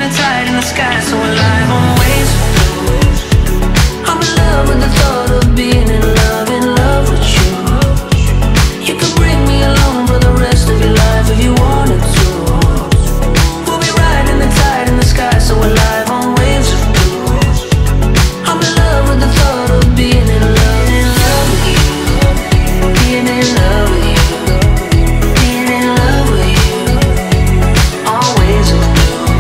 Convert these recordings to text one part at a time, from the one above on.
the tide in the sky, so alive on waves of blue. I'm in love with the thought of being in love with you. You could bring me along for the rest of your life if you wanted to. We'll be riding the tide in the sky, so alive on waves of blue. I'm in love with the thought of being in love with you. Being in love with you. Being in love with you. On waves of blue.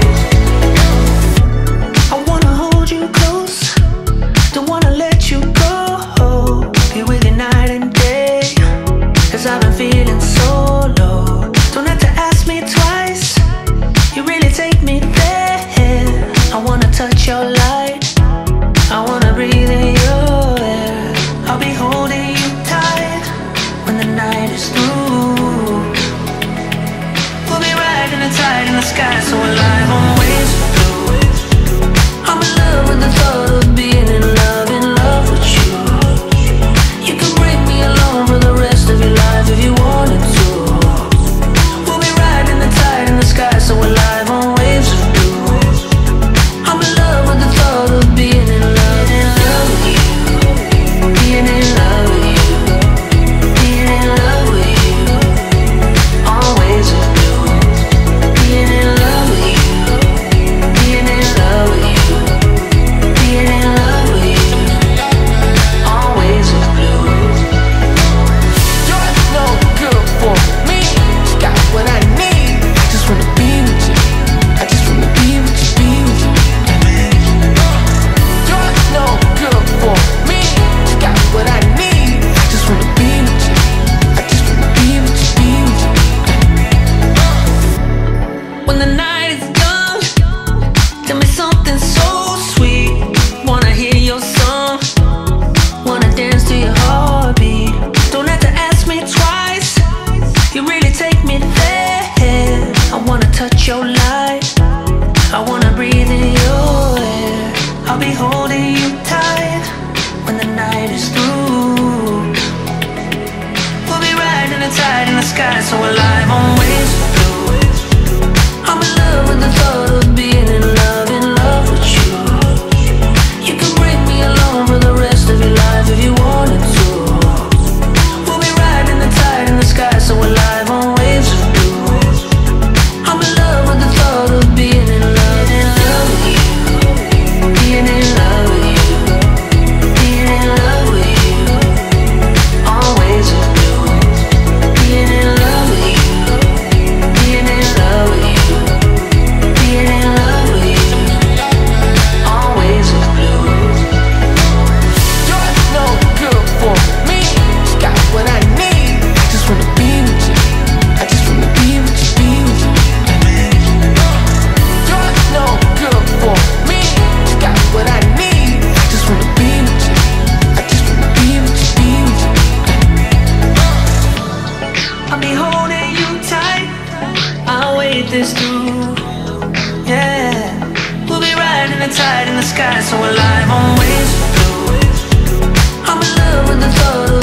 I wanna hold you close. Don't wanna let you go. Be with you night and day. 'Cause I've been feeling so low. Don't have to ask me twice. You really take me there. I wanna touch your light. I wanna breathe in your air. I'll be holding you tight when the night is through. We'll be riding the tide in the sky, so alive on waves of blue. I'm in love with the thought of being in love with you. You can bring me along for the rest of your life if you wanted to. We'll be riding the tide in the sky, so alive on waves of blue. I'm in love with the thought of being in love with you. Being in love with you. Being in love with you. On waves of blue. Being in love with you. Being in love with you. Being in love with you. On waves of blue. You're no good for me. Got what I need. I just wanna be with you. I just wanna be with you, be with you. You're no good for me. Got what I need. I just wanna be with you. I just wanna be with you, be with you. When the night is done, tell me something so sweet. Wanna hear your song. Wanna dance to your heartbeat. Don't have to ask me twice. You really take me there. I wanna touch your light. I wanna breathe in your air. I'll be holding you tight when the night is through. We'll be riding the tide in the sky, so alive on waves of blue. I'm in love with the thought of being in love with you. You can bring me along for the rest of your life if you wanted to. We'll be riding the tide in the sky, so alive on waves of blue. I'm in love with the thought of being in love with you. Being in love with you. Being in love with you. On waves of blue. Being in love with you. Being in love with you. Being in love with you. On waves of blue. You're no good for me. Got what I need. I just wanna be with you. I just wanna be with you, be with you. You're no good for me. Got what I need. I just wanna be with you. I just wanna be with you, be with you. I'll be holding you tight. I'll wait this through. Yeah. We'll be riding the tide in the sky, so alive on waves of blue. I'm in love with the thought of